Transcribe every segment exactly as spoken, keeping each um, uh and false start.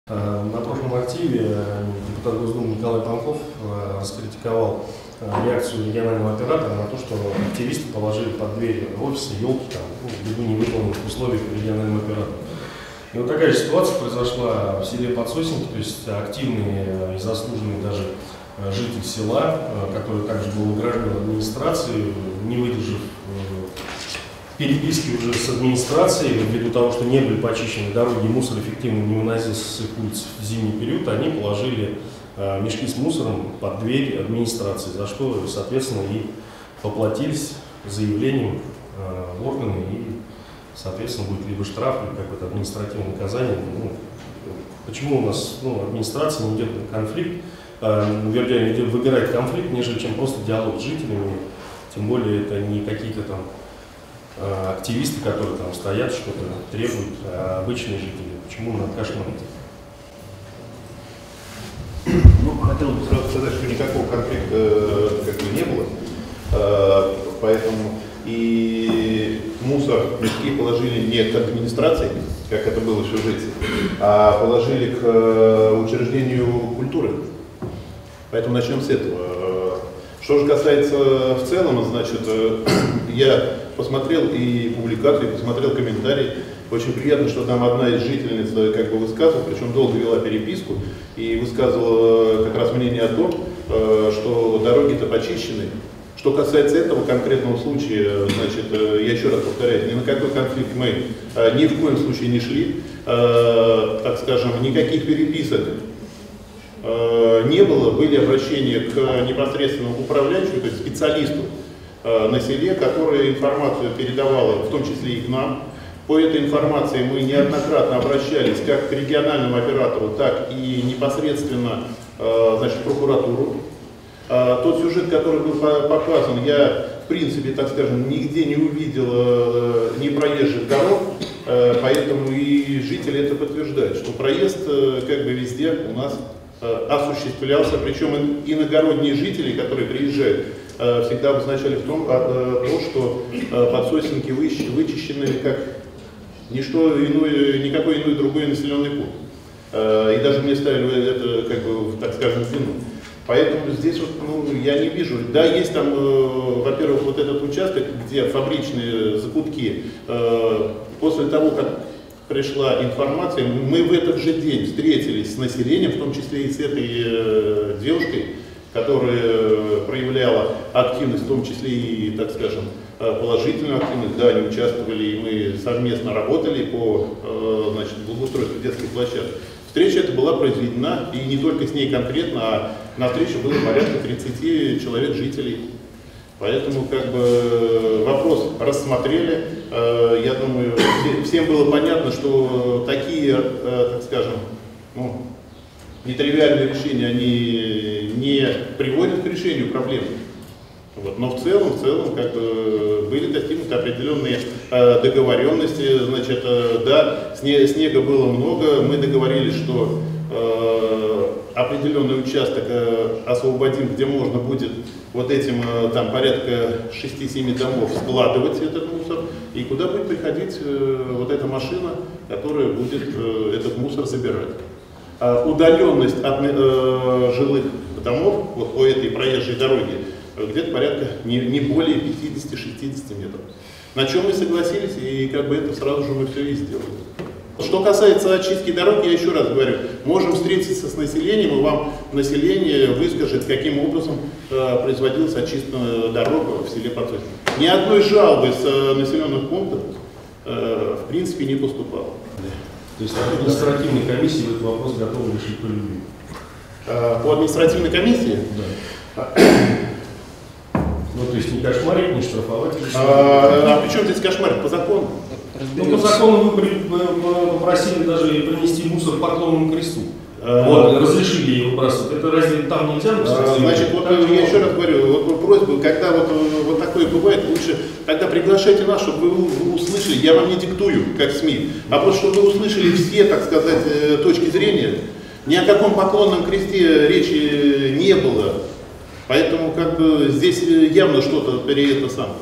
На прошлом активе депутат Госдумы Николай Панков раскритиковал реакцию регионального оператора на то, что активисты положили под дверь офиса елки там, ну, ввиду невыполненных условий по региональному оператору. И вот такая же ситуация произошла в селе Подсосники, то есть активные и заслуженные даже житель села, который также был граждан администрации, не выдержав переписки уже с администрацией, ввиду того, что не были почищены дороги, мусор эффективно не выносился с их улиц в зимний период, они положили э, мешки с мусором под дверь администрации, за что, соответственно, и поплатились заявлением э, в органы, и, соответственно, будет либо штраф, либо какое-то административное наказание. Ну, почему у нас ну, администрация не идет на конфликт, э, вернее, идет, выбирает конфликт, нежели чем просто диалог с жителями, тем более это не какие-то там активисты, которые там стоят, что-то требуют, а обычные жители. Почему надо кошмарить? Ну, хотел бы сразу сказать, что никакого конфликта как бы не было, поэтому и мусор мешки положили не к администрации, как это было в сюжете, а положили к учреждению культуры. Поэтому начнем с этого. Что же касается в целом, значит, я посмотрел и публикации, посмотрел комментарии. Очень приятно, что там одна из жительниц как бы высказывала, причем долго вела переписку, и высказывала как раз мнение о том, что дороги-то почищены. Что касается этого конкретного случая, значит, я еще раз повторяю, ни на какой конфликт мы ни в коем случае не шли, так скажем, никаких переписок не было, были обращения к непосредственному управляющему, то есть специалисту на селе, которая информацию передавала, в том числе и к нам. По этой информации мы неоднократно обращались как к региональному оператору, так и непосредственно значит, в прокуратуру. Тот сюжет, который был показан, я в принципе, так скажем, нигде не увидел ни проезжих дорог, поэтому и жители это подтверждают, что проезд как бы везде у нас осуществлялся, причем иногородние жители, которые приезжают, всегда обозначали в том, то, что Подсосники вычищены как ничто иное, никакой иной другой населенный пункт. И даже мне ставили это, как бы, так скажем, в вину. Поэтому здесь вот, ну, я не вижу. Да, есть там, во-первых, вот этот участок, где фабричные закутки. После того, как пришла информация, мы в этот же день встретились с населением, в том числе и с этой э, девушкой, которая проявляла активность, в том числе и, так скажем, положительную активность. Да, они участвовали, и мы совместно работали по э, значит, благоустройству детских площадок. Встреча эта была произведена, и не только с ней конкретно, а на встрече было порядка тридцати человек жителей. Поэтому как бы вопрос рассмотрели. Я думаю, всем было понятно, что такие, так скажем, ну, нетривиальные решения, они не приводят к решению проблемы. Вот. Но в целом, в целом, как бы были достигнуты определенные договоренности. Значит, да, снега было много, мы договорились, что определенный участок освободим, где можно будет вот этим там порядка шести-семи домов складывать этот мусор, и куда будет приходить вот эта машина, которая будет этот мусор забирать. Удаленность от жилых домов вот по этой проезжей дороге где-то порядка не, не более пятидесяти-шестидесяти метров. На чем мы согласились, и как бы это сразу же мы все и сделали. Что касается очистки дорог, я еще раз говорю, можем встретиться с населением, и вам население выскажет, каким образом э, производилась очистка дорог в селе Подсосники. Ни одной жалобы с э, населенных пунктов э, в принципе не поступало. То есть по административной комиссии вы этот вопрос готовы решить по любви? Э, по административной комиссии? Да. Ну, то есть не кошмарить, не штрафовать? А, а при чем здесь кошмарить? По закону? Ну, по закону вы попросили даже принести мусор к поклонному кресту. А, вот, разрешили ее выбрасывать. Это разве там нельзя? А, значит, вот там я еще раз говорю, вот просьба, когда вот, вот такое бывает, лучше, когда приглашайте нас, чтобы вы, вы услышали, я вам не диктую, как СМИ, а просто чтобы вы услышали все, так сказать, точки зрения. Ни о каком поклонном кресте речи не было. Поэтому как бы здесь явно что-то перед это самое.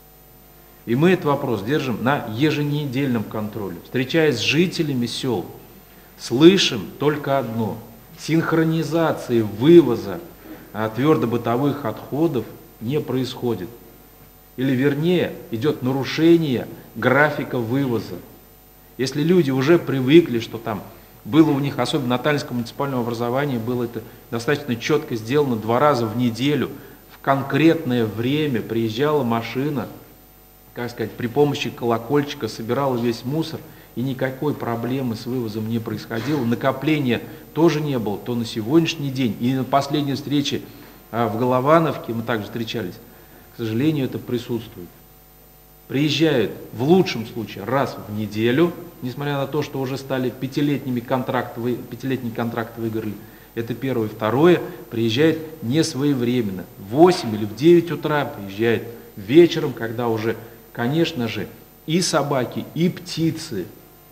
И мы этот вопрос держим на еженедельном контроле, встречаясь с жителями сел, слышим только одно. Синхронизации вывоза а, твердобытовых отходов не происходит. Или вернее, идет нарушение графика вывоза. Если люди уже привыкли, что там было у них, особенно на Таллинском муниципальном образовании, было это достаточно четко сделано, два раза в неделю, в конкретное время приезжала машина, как сказать, при помощи колокольчика собирала весь мусор, и никакой проблемы с вывозом не происходило, накопления тоже не было, то на сегодняшний день, и на последней встрече в Головановке мы также встречались, к сожалению, это присутствует. Приезжают в лучшем случае раз в неделю, несмотря на то, что уже стали пятилетними контракты, пятилетний контракт выиграли. Это первое. Второе, приезжает не своевременно. В восемь или в девять утра приезжает вечером, когда уже, конечно же, и собаки, и птицы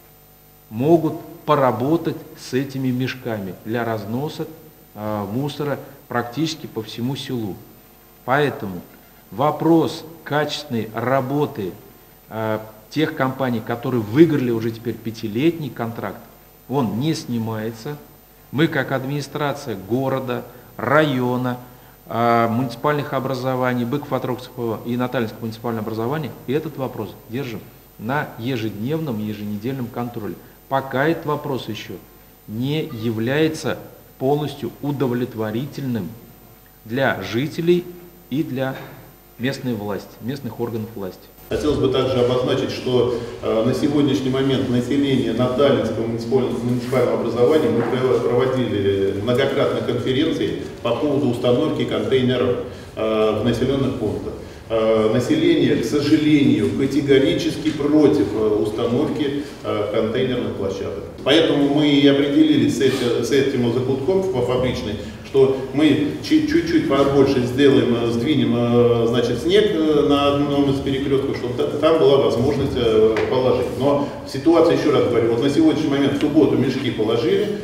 могут поработать с этими мешками для разноса э, мусора практически по всему селу. Поэтому вопрос качественной работы э, тех компаний, которые выиграли уже теперь пятилетний контракт, он не снимается. Мы, как администрация города, района, э, муниципальных образований, Быково-Отрогского и Натальинского муниципального образования, этот вопрос держим на ежедневном, еженедельном контроле. Пока этот вопрос еще не является полностью удовлетворительным для жителей и для местной власти, местных органов власти. Хотелось бы также обозначить, что э, на сегодняшний момент население Натальинского муниципального образования мы проводили многократно конференции по поводу установки контейнеров э, в населенных пунктах. Э, население, к сожалению, категорически против э, установки э, контейнерных площадок. Поэтому мы и определились с этим, с этим закутком по фабричной, что мы чуть-чуть побольше сделаем, сдвинем, значит, снег на одном из перекрестков, чтобы там была возможность положить. Но ситуация, еще раз говорю, вот на сегодняшний момент в субботу мешки положили,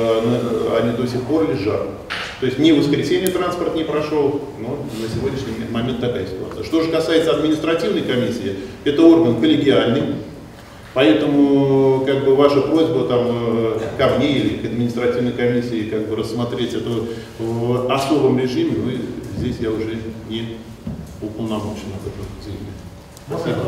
они до сих пор лежат. То есть ни в воскресенье транспорт не прошел, но на сегодняшний момент такая ситуация. Что же касается административной комиссии, это орган коллегиальный. Поэтому как бы ваша просьба там, ко мне или к административной комиссии как бы рассмотреть это в особом режиме, вы, здесь я уже не уполномочен об этом заявить.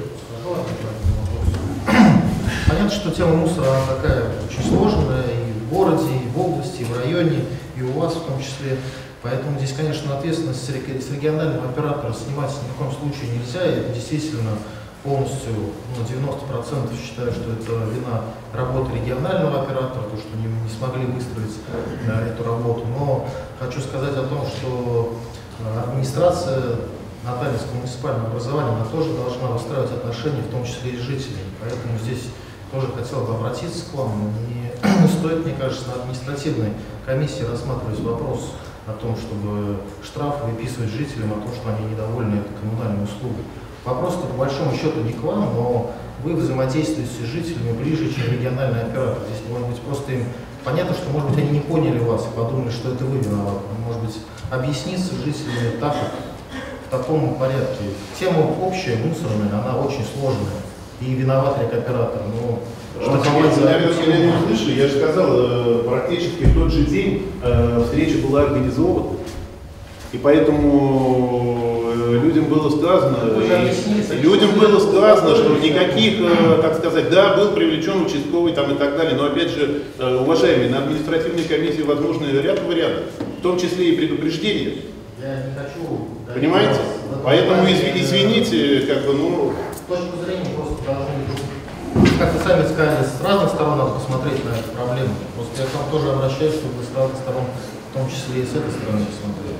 Понятно, что тема мусора она такая очень сложная и в городе, и в области, и в районе, и у вас в том числе. Поэтому здесь, конечно, ответственность с регионального оператора снимать ни в коем случае нельзя. И это действительно полностью, ну, девяносто процентов считаю, что это вина работы регионального оператора, то, что они не смогли выстроить э, эту работу. Но хочу сказать о том, что э, администрация Натальинского муниципального образования, она тоже должна выстраивать отношения, в том числе и с жителями. Поэтому здесь тоже хотел бы обратиться к вам. Не стоит, мне кажется, на административной комиссии рассматривать вопрос о том, чтобы штрафы выписывать жителям, о том, что они недовольны этой коммунальной услугой. Вопрос-то по большому счету не к вам, но вы взаимодействуете с жителями ближе, чем региональный оператор. Здесь, может быть, просто им понятно, что, может быть, они не поняли вас и подумали, что это вы виноваты. Может быть, объясниться с жителями так, в таком порядке. Тема общая, мусорная, она очень сложная. И виноват оператор. Но что я не услышал, я же сказал, практически в тот же день встреча была организована. И поэтому людям было сказано, людям было сказано, что никаких, так сказать, да, был привлечен участковый там и так далее, но опять же, уважаемые, на административной комиссии возможны ряд вариантов, в том числе и предупреждения. Я не хочу. Понимаете? Поэтому извините, как бы, ну. С точки зрения просто должны, как вы сами сказали, с разных сторон надо посмотреть на эту проблему. Просто я к вам тоже обращаюсь, чтобы вы с разных сторон, в том числе и с этой стороны, посмотрели.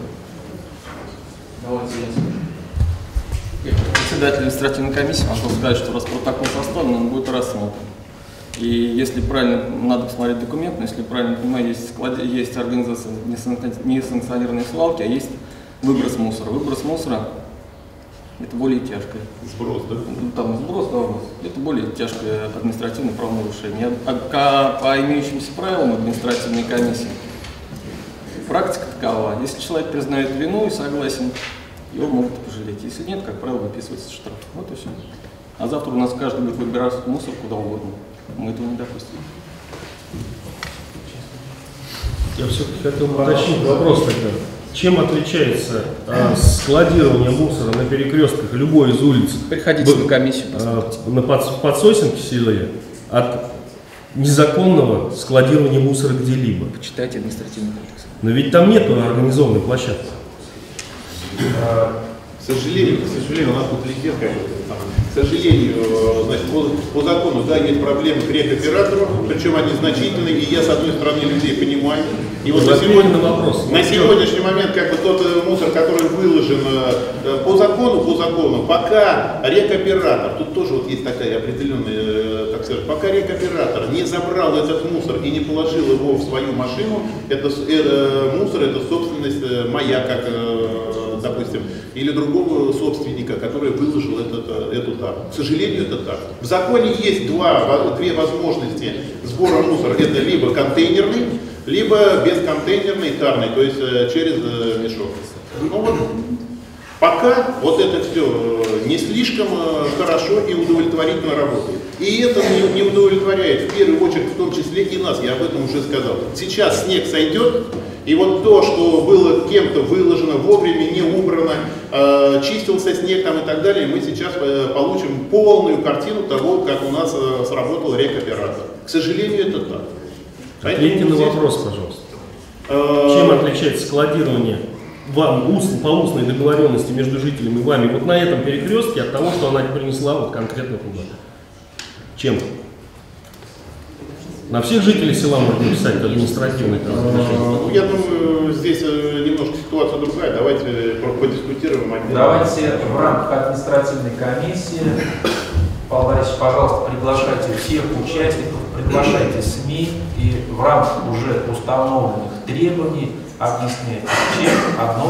Давайте я скажу. Председатель административной комиссии могу сказать, что раз протокол составлен, он будет рассмотрен. И если правильно, надо посмотреть документ, но если правильно понимаю, есть, склад, есть организация несанкционированной свалки, а есть выброс мусора. Выброс мусора – это более тяжкое. Сброс, да? Там сброс, да, выброс. Это более тяжкое административное правонарушение. А по имеющимся правилам административной комиссии практика такова. Если человек признает вину и согласен, его могут пожалеть. Если нет, как правило, выписывается штраф. Вот и все. А завтра у нас каждый будет выбирать мусор куда угодно. Мы этого не допустим. Я все-таки хотел уточнить вопрос тогда. Чем отличается а, складирование мусора на перекрестках любой из улиц? Приходите Б, на комиссию. А, на под, подсосенке селе от незаконного складирования мусора где-либо? Почитайте административный кодекс. Но ведь там нету организованной площадки. К сожалению, к сожалению, у нас тут легенда какой-то. К сожалению, значит, по, по закону, да, есть проблемы к рекоператору, причем они значительные, и я, с одной стороны, людей понимаю. И вот на, сегодня, на, вопрос. на сегодняшний момент, как бы тот мусор, который выложен по закону, по закону, пока рекоператор, тут тоже вот есть такая определенная, так сказать, пока рекоператор не забрал этот мусор и не положил его в свою машину, это, это мусор, это собственность моя, как, допустим, или другого собственника, который выложил этот, эту тару. К сожалению, это так. В законе есть два, две возможности сбора мусора. Это либо контейнерный, либо бесконтейнерный тарный, то есть через мешок. Ну вот, пока вот это все не слишком хорошо и удовлетворительно работает. И это не, не удовлетворяет в первую очередь, в том числе и нас, я об этом уже сказал. Сейчас снег сойдет, и вот то, что было кем-то выложено, вовремя не убрано, э, чистился снег там и так далее, мы сейчас э, получим полную картину того, как у нас э, сработал рекоператор. К сожалению, это так. Ответьте на вопрос, пожалуйста. Чем отличается складирование вам устно, по устной договоренности между жителями и вами вот на этом перекрестке от того, что она принесла вот конкретно туда? Чем? На всех жителей села можно написать административный ну, я думаю, здесь немножко ситуация другая. Давайте подискутируем. Давайте в рамках административной комиссии, Павел Борисович, пожалуйста, приглашайте всех участников, приглашайте СМИ и в рамках уже установленных требований объясняйте, чем одно